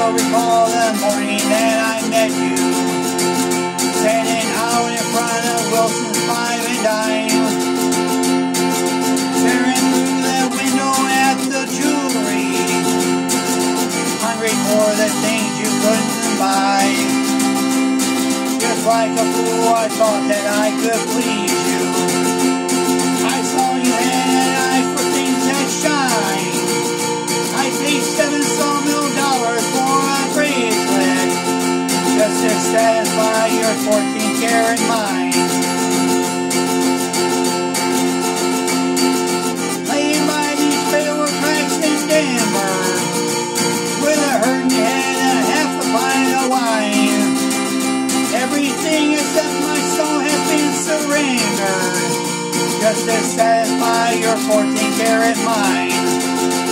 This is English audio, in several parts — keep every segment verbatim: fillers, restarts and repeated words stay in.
still recall the morning that I met you, standing out in front of Wilson's Five and Dime, staring through the window at the jewelry, hungry for the things you couldn't buy. Just like a fool, I thought that I could please you. I saw you had an eye for things that shine. I paid seven sawmill dollars for a bracelet, just to satisfy your fourteen karat mind. Laying by these railroad tracks in Denver, with a hurting head and half a pint of wine. Everything except my soul has been surrendered, just to satisfy your fourteen karat mind.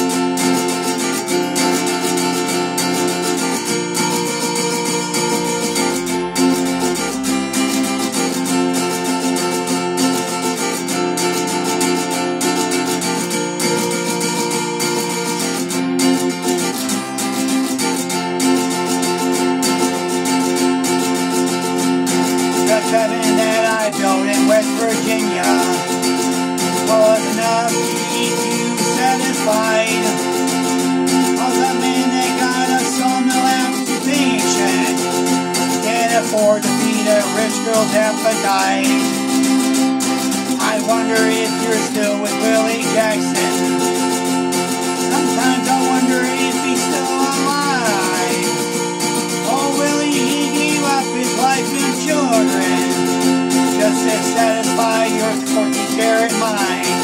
The cabin that I built in West Virginia was enough to keep you satisfied. All the men that got a sawmill occupation can't afford to feed a rich girl's appetite. I wonder if you're still with Willie Jackson. Sometimes I wonder if he's still alive. Oh, Willie, he gave up his wife and children just to satisfy your fourteen karat mind.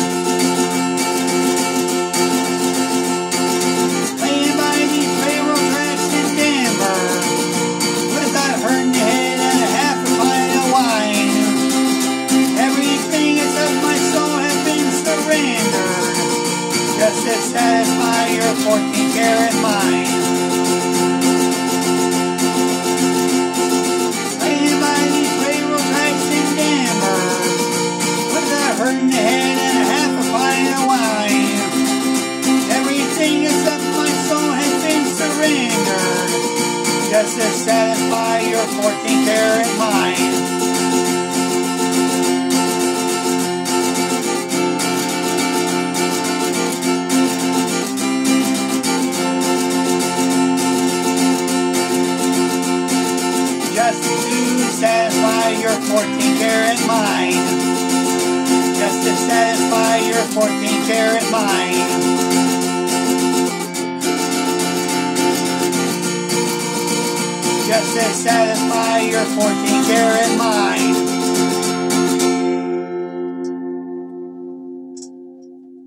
Laying by these railroad tracks in Denver, with a hurting head and a half a pint of wine. Everything except my soul has been surrendered, just to satisfy your fourteen karat mind. Hurting head and a half a pint of wine. Everything except my soul has been surrendered, just to satisfy your fourteen karat mind. Just to satisfy your fourteen karat mind. Just to satisfy your fourteen karat mind. Just to satisfy your fourteen karat mind.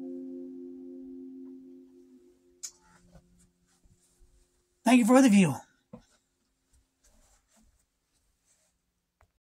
Thank you for the view.